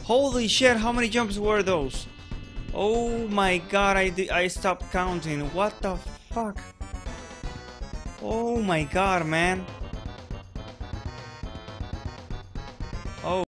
Holy shit, how many jumps were those? Oh my god, I stopped counting. What the fuck? Oh my god, man. Oh.